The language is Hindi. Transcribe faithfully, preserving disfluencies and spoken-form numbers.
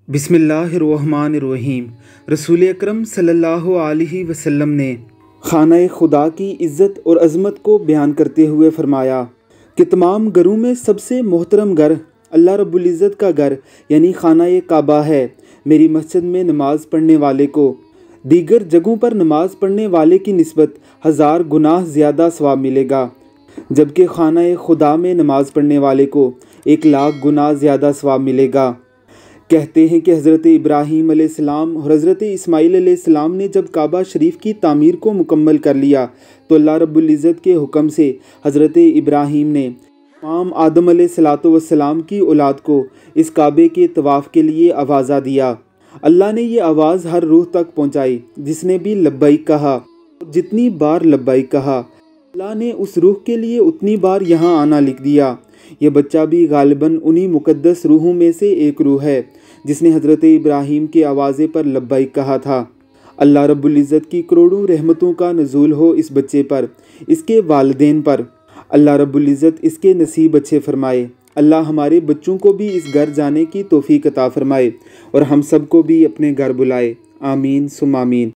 बिस्मिल्लाहिर्रहमानिर्रहीम। रसूल अकरम सल्लल्लाहु अलैहि वसल्लम ने खाना खुदा की इज़्ज़त और अज़मत को बयान करते हुए फ़रमाया कि तमाम घरों में सबसे मोहतरम घर अल्लाह रब्बुल इज़्ज़त का घर यानी खाना काबा है। मेरी मस्जिद में नमाज़ पढ़ने वाले को दीगर जगहों पर नमाज़ पढ़ने वाले की निस्बत हज़ार गुनाह ज़्यादा सवाब मिलेगा, जबकि खाना खुदा में नमाज़ पढ़ने वाले को एक लाख गुनाह ज़्यादा सवाब मिलेगा। कहते हैं कि हज़रत इब्राहीम अलैहिस्सलाम और हज़रत इस्माईल अलैहिस्सलाम ने जब काबा शरीफ की तामीर को मुकम्मल कर लिया तो अल्लाह रब्बुल इज़्ज़त के हुक्म से हज़रत इब्राहीम ने तमाम आदम अलैहिस्सलातु वस्सलाम की औलाद को इस काबे के तवाफ़ के लिए आवाज़ा दिया। अल्लाह ने ये आवाज़ हर रूह तक पहुँचाई जिसने भी लब्बैक कहा। जितनी बार लब्बैक कहा अल्लाह ने उस रूह के लिए उतनी बार यहाँ आना लिख दिया। यह बच्चा भी गालिबन उन्हीं मुक़द्दस रूहों में से एक रूह है जिसने हज़रत इब्राहीम के आवाज़े पर लब्बैक कहा था। अल्लाह रब्बुल इज़्ज़त की करोड़ों रहमतों का नज़ूल हो इस बच्चे पर, इसके वालिदैन पर। अल्लाह रब्बुल इज़्ज़त इसके नसीब अच्छे फ़रमाए। अल्लाह हमारे बच्चों को भी इस घर जाने की तौफ़ीक़ अता फ़रमाए और हम सब को भी अपने घर बुलाए। आमीन सुम्मा आमीन।